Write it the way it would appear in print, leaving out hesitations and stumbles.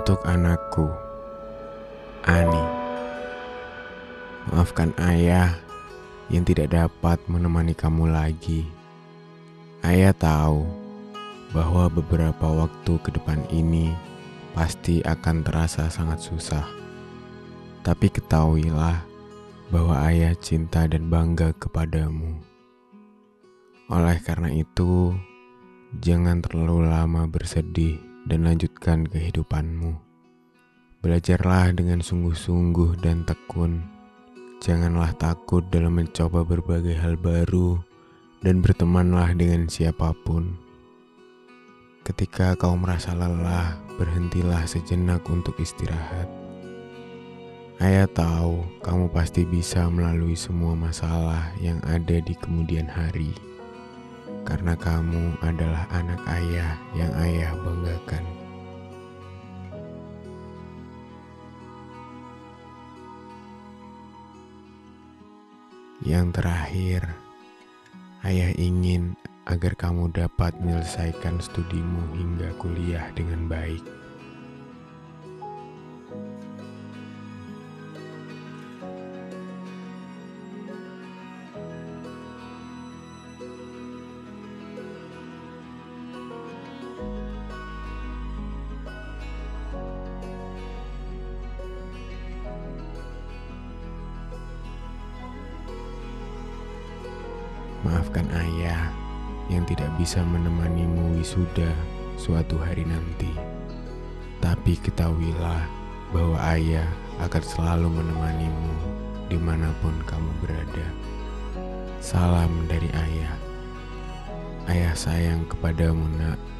Untuk anakku, Ani, maafkan ayah yang tidak dapat menemani kamu lagi. Ayah tahu bahwa beberapa waktu ke depan ini pasti akan terasa sangat susah. Tapi ketahuilah bahwa ayah cinta dan bangga kepadamu. Oleh karena itu, jangan terlalu lama bersedih dan lanjutkan kehidupanmu. Belajarlah dengan sungguh-sungguh dan tekun. Janganlah takut dalam mencoba berbagai hal baru dan bertemanlah dengan siapapun. Ketika kau merasa lelah, berhentilah sejenak untuk istirahat. Ayah tahu kamu pasti bisa melalui semua masalah yang ada di kemudian hari. Karena kamu adalah anak ayah yang ayah banggakan. Yang terakhir, ayah ingin agar kamu dapat menyelesaikan studimu hingga kuliah dengan baik. Maafkan ayah yang tidak bisa menemanimu wisuda suatu hari nanti. Tapi ketahuilah bahwa ayah akan selalu menemanimu dimanapun kamu berada. Salam dari ayah. Ayah sayang kepadamu, nak.